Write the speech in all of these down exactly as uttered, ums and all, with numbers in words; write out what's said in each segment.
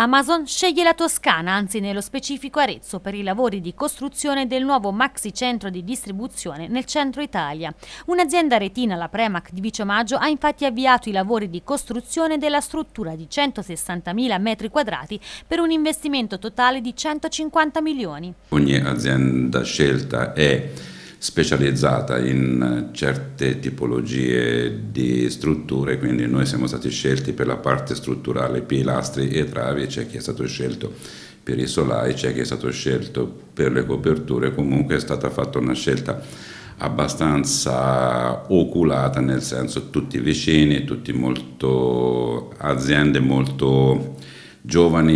Amazon sceglie la Toscana, anzi nello specifico Arezzo, per i lavori di costruzione del nuovo maxi centro di distribuzione nel centro Italia. Un'azienda aretina, la Premac di Vico Maggio, ha infatti avviato i lavori di costruzione della struttura di centosessantamila metri quadrati per un investimento totale di centocinquanta milioni. Ogni azienda scelta è specializzata in certe tipologie di strutture, quindi noi siamo stati scelti per la parte strutturale, pilastri e travi, c'è chi è stato scelto per i solai, c'è chi è stato scelto per le coperture. Comunque è stata fatta una scelta abbastanza oculata, nel senso tutti vicini, tutti molto aziende molto giovani,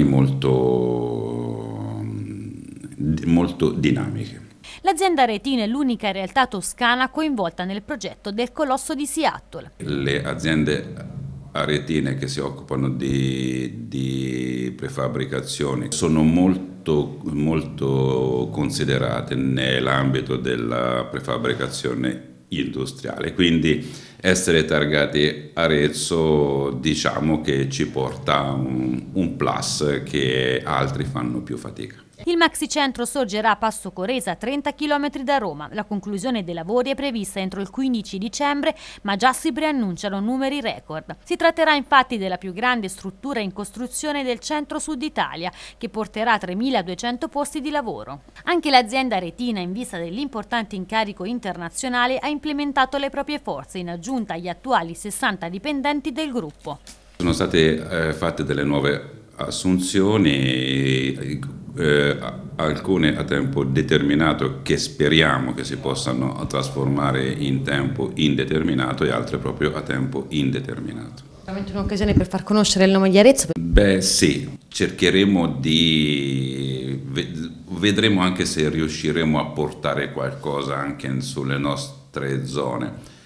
molto, molto dinamiche. L'azienda aretina è l'unica realtà toscana coinvolta nel progetto del colosso di Seattle. Le aziende aretine che si occupano di, di prefabbricazioni sono molto, molto considerate nell'ambito della prefabbricazione industriale, quindi essere targati Arezzo diciamo che ci porta un, un plus che altri fanno più fatica. Il maxi centro sorgerà a Passo Coresa, trenta chilometri da Roma. La conclusione dei lavori è prevista entro il quindici dicembre, ma già si preannunciano numeri record. Si tratterà infatti della più grande struttura in costruzione del centro-sud Italia, che porterà tremiladuecento posti di lavoro. Anche l'azienda aretina, in vista dell'importante incarico internazionale, ha implementato le proprie forze, in aggiunta agli attuali sessanta dipendenti del gruppo. Sono state eh, fatte delle nuove assunzioni, eh, alcune a tempo determinato che speriamo che si possano trasformare in tempo indeterminato e altre proprio a tempo indeterminato. Veramente un'occasione per far conoscere il nome di Arezzo? Beh sì, cercheremo di, vedremo anche se riusciremo a portare qualcosa anche sulle nostre zone.